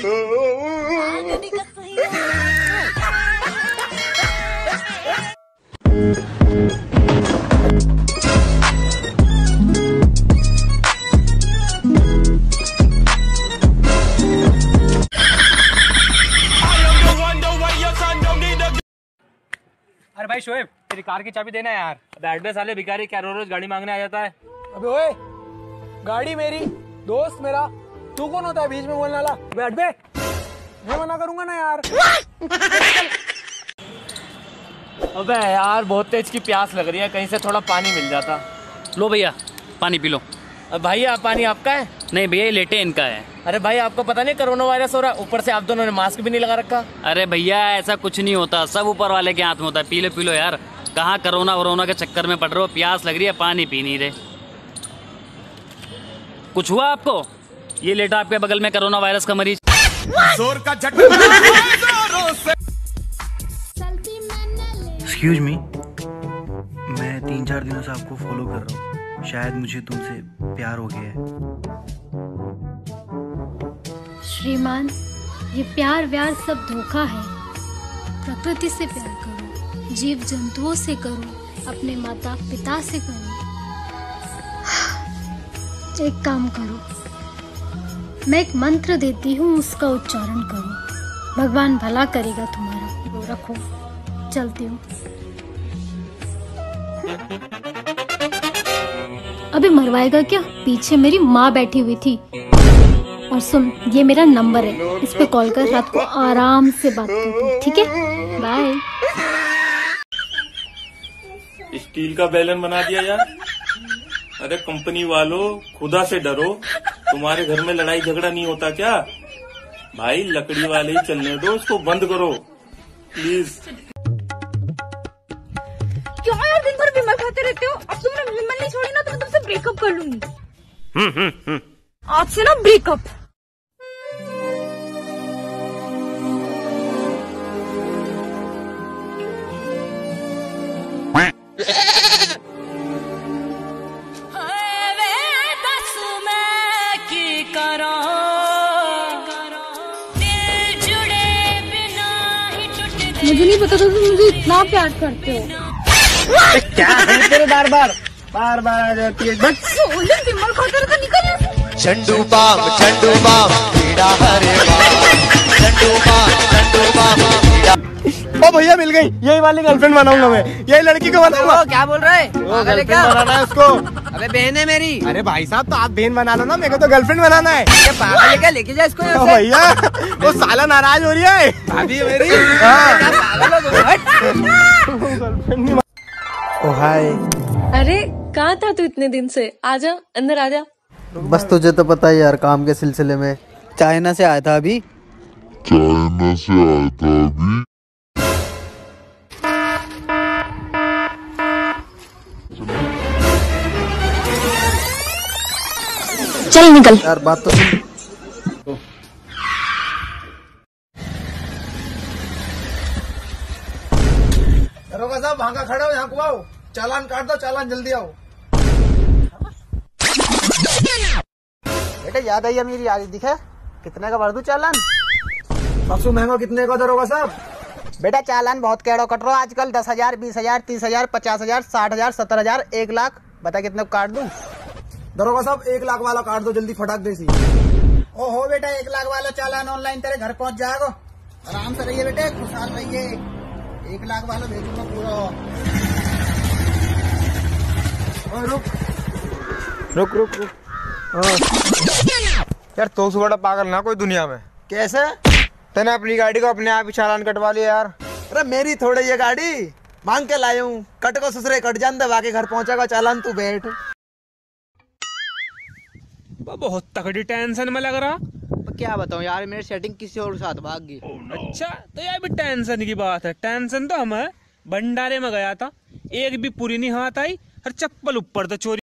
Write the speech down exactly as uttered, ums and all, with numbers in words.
अरे भाई शोएब, तेरी कार की चाबी देना है यार। बैठ बे साले भिखारी, क्या रोज रोज गाड़ी मांगने आ जाता है। अबे ओए, गाड़ी मेरी, दोस्त मेरा, तू कौन होता है बीच में बोलने वाला? बैठ बे, मैं मना करूंगा ना यार। अबे यार बहुत तेज की प्यास लग रही है, कहीं से थोड़ा पानी मिल जाता। लो भैया पानी पी लो। भैया पानी आपका है? नहीं भैया, ये लेटे इनका है। अरे भाई आपको पता नहीं कोरोना वायरस हो रहा है, ऊपर से आप दोनों ने मास्क भी नहीं लगा रखा। अरे भैया ऐसा कुछ नहीं होता, सब ऊपर वाले के हाथ में होता है। पी लो पी लो यार, कहाँ कोरोना वरोना के चक्कर में पड़ रहे हो। प्यास लग रही है, पानी पी नहीं रहे। कुछ हुआ आपको? ये लेटा आपके बगल में कोरोना वायरस का मरीज। जोर का झटका। एक्सक्यूज मी, मैं तीन चार दिनों से आपको फॉलो कर रहा हूँ, शायद मुझे तुमसे प्यार हो गया है। श्रीमान, ये प्यार व्यार सब धोखा है। प्रकृति से प्यार करो, जीव जंतुओं से करो, अपने माता पिता से करो। एक काम करो, मैं एक मंत्र देती हूँ, उसका उच्चारण करो, भगवान भला करेगा तुम्हारा। वो रखो, चलती हूँ। अबे मरवाएगा क्या? पीछे मेरी माँ बैठी हुई थी। और सुन, ये मेरा नंबर है, इस पे कॉल कर, रात को आराम से बात करते, ठीक है? बाय। स्टील का बैलन बना दिया यार। अरे कंपनी वालों, खुदा से डरो, तुम्हारे घर में लड़ाई झगड़ा नहीं होता क्या? भाई लकड़ी वाले ही चलने दो, उसको बंद करो प्लीज। क्यों यार दिन भर विमल खाते रहते हो? अब तुमने विमल नहीं छोड़ी ना तो मैं तुमसे ब्रेकअप कर लूंगी। हम्म हम्म हम्म आज से ना ब्रेकअप। मुझे नहीं पता था तुम मुझे इतना प्यार करते हो। क्या है तेरे बार बार बार बार आ जाती है। विमल खाते रहते, निकल। चंडू बाम चंडू बाम कीड़ा हरे बाम चंडू बाम चंडू बाम। ओ भैया मिल गई, यही वाली गर्लफ्रेंड बनाऊंगा मैं, यही लड़की को बनाऊंगा। क्या बोल रहे हैं? गर्लफ्रेंड बनाना है उसको। अबे बहन है मेरी। अरे भाई साहब, तो आप बहन बना लो ना, मेरे को तो गर्लफ्रेंड बनाना है। क्या पागल है क्या? लेके जा इसको। ओ भैया, वो साला नाराज हो रही है। भाभी है मेरी। हाँ। ओ हाय। अरे कहाँ था तू इतने दिन से? आजा अंदर आजा। बस तुझे तो पता ही यार, काम के सिलसिले में चाइना से आया था अभी। चाइना से आया था अभी। चल निकल यार, बात तो सुन। दरोगा साहब, वहाँ का खड़े हो, यहाँ को आओ, चालान काट दो, चालान जल्दी आओ। बेटा याद आई मेरी, याद दिखे कितने का भर दूं चालान? बक्सू महंगा कितने का दरोगा साहब? बेटा चालान बहुत कैड़ो कट रहा आजकल, दस हजार बीस हजार तीस हजार पचास हजार साठ हजार सत्तर हजार एक लाख, बता कितने को काट दूं? दरोगा साहब एक लाख वाला काट दो जल्दी, फटाक दे सी। ओ हो बेटा, एक लाख वाला चालान ऑनलाइन तेरे घर पहुंच जाएगा। आराम से रहिए बेटे, खुशहाल रहिए। एक लाख वाला भेजूंगा पूरा। रुक रुक रुक रुक यार, तो से बड़ा पागल ना कोई दुनिया में। कैसे? तूने अपनी गाड़ी को अपने आप ही चालान कटवा लिया यार। अरे मेरी थोड़ी ये गाड़ी, मांग के लाया हूँ, कट को ससुरे कट जान दे, बाकी घर पहुंचेगा चालान, तू बैठ। बहुत तगड़ी टेंशन में लग रहा। क्या बताऊं यार, मेरी सेटिंग किसी और साथ भाग गई। अच्छा तो यार भी टेंशन की बात है। टेंशन तो हम भंडारे में गया था, एक भी पूरी नहीं हाथ आई, हर चप्पल ऊपर तो चोरी।